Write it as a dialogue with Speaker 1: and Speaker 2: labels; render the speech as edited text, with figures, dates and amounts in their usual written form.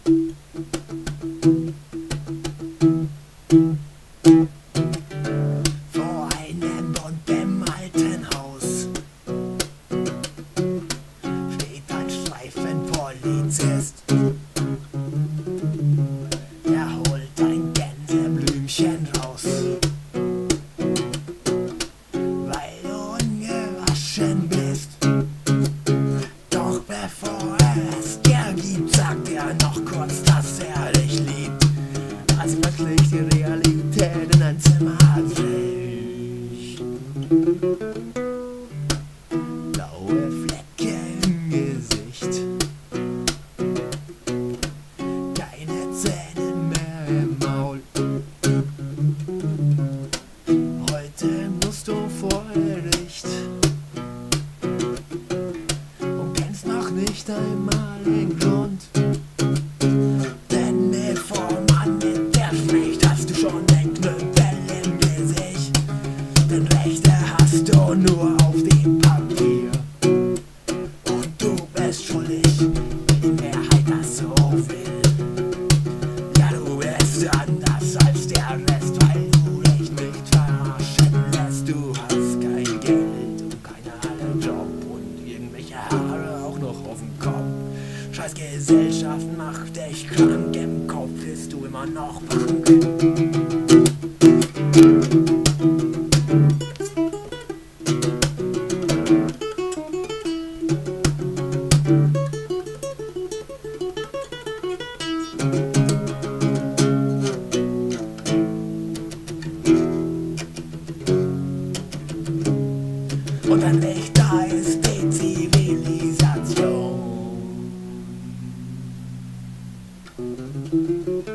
Speaker 1: Vor einem bunt bemalten Haus steht ein Streifenpolizist. Er holt ein Gänseblümchen raus, weil du ungewaschen bist. Doch bevor er es dir gibt, sagt er noch kurz, dass er dich liebt. Als plötzlich die Realität in dein Zimmer bricht. Blaue Flecke im Gesicht, keine Zähne mehr im Maul. Heute musst du vor Gericht und kennst noch nicht einmal den Grund. Denn bevor man mit dir spricht, hast du schon den Knüppel im Gesicht. Denn Rechte hast du nur auf dem Papier. Und du bist schuldig, wenn die Mehrheit das so will. Ja, du bist anders als der Rest, weil du dich nicht verarschen lässt. Du hast kein Geld und keinen Job und irgendwelche Haare auch noch auf dem Kopf. Scheiß Gesellschaft macht dich krank, im Kopf bist du immer noch Punk. Und ein Wächter ist die Zivilisation.